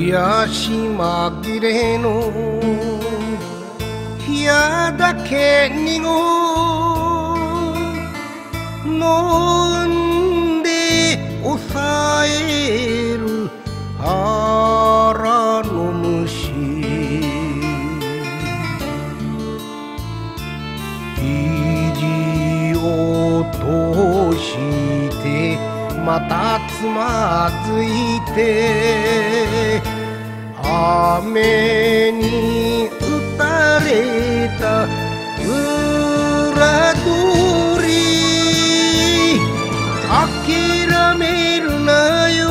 癒し紛れの部屋だけにご飲んで抑える腹の虫肘を通してまたつまずいて雨に打たれた裏通り諦めるなよ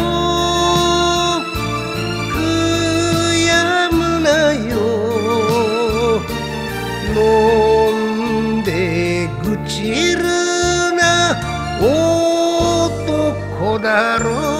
悔やむなよ飲んで愚痴るな男だろう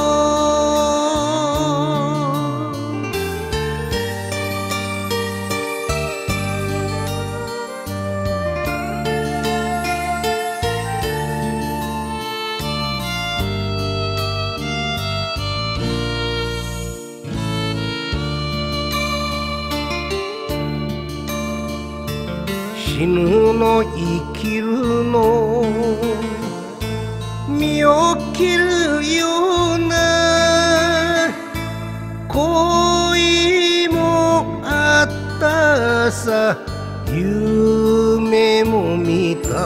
死ぬの生きるの身を切るような恋もあったさ夢も見た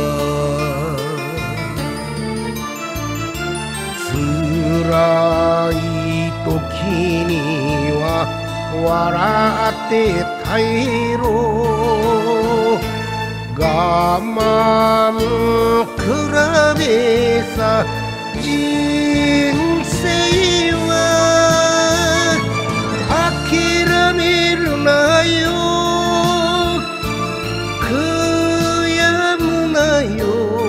辛い時には笑って耐えろ我慢比べさ人生は諦めるなよ悔やむなよ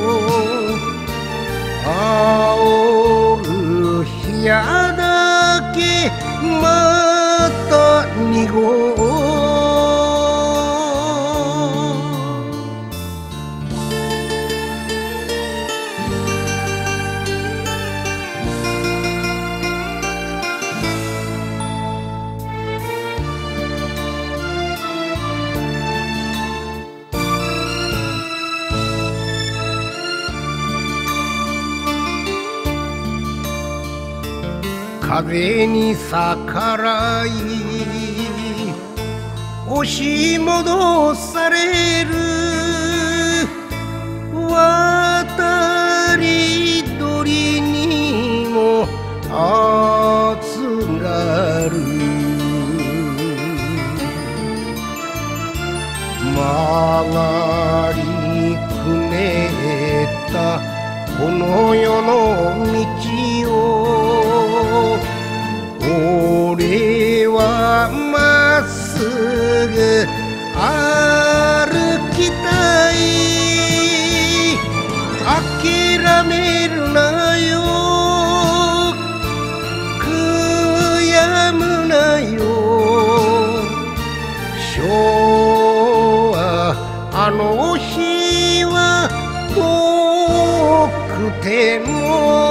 煽る部屋だけまた濁う風に逆らい押し戻される渡り鳥にも暑がる曲がりくねったこの世の道を俺はまっすぐ歩きたい諦めるなよ悔やむなよ昭和あの日は遠くても